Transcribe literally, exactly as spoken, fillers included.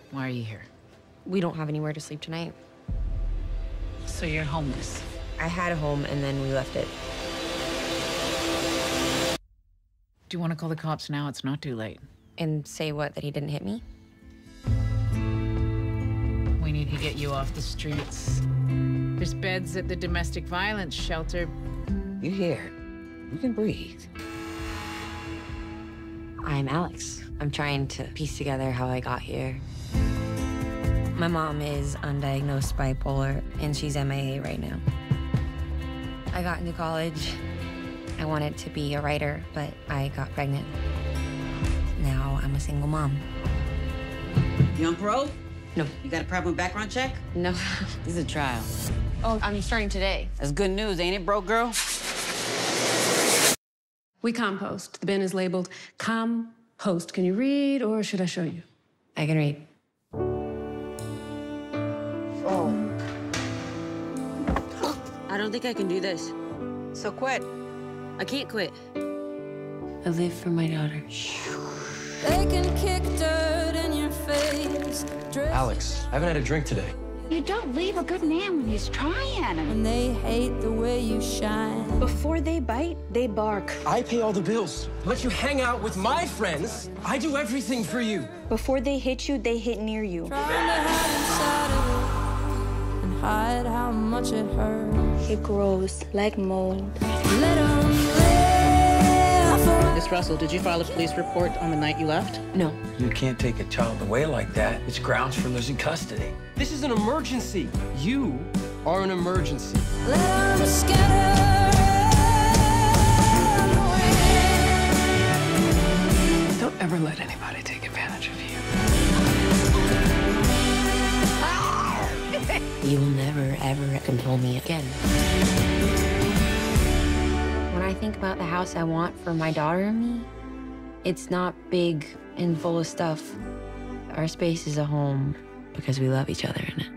Why are you here? We don't have anywhere to sleep tonight. So you're homeless? I had a home and then we left it. Do you want to call the cops now? It's not too late. And say what, that he didn't hit me? We need to get you off the streets. There's beds at the domestic violence shelter. You here. You can breathe. I'm Alex. I'm trying to piece together how I got here. My mom is undiagnosed bipolar, and she's M I A right now. I got into college. I wanted to be a writer, but I got pregnant. Now I'm a single mom. You on parole? No. You got a problem with background check? No. This is a trial. Oh, I'm starting today. That's good news, ain't it, broke girl? We compost. The bin is labeled compost. Can you read, or should I show you? I can read. Oh. I don't think I can do this. So quit. I can't quit. I live for my daughter. They can kick dirt in your face. Alex, I haven't had a drink today. You don't leave a good man when he's trying. And they hate the way you shine. Before they bite, they bark. I pay all the bills. Let you hang out with my friends. I do everything for you. Before they hit you, they hit near you. Trying to hide inside of it and hide how much it hurts. It grows like mold. Let 'em live. Miss Russell, did you file a police report on the night you left? No. You can't take a child away like that. It's grounds for losing custody. This is an emergency. You are an emergency. Let 'em scatter. Don't ever let anybody take advantage of you. You will never, ever control me again. When I think about the house I want for my daughter and me, it's not big and full of stuff. Our space is a home because we love each other in it.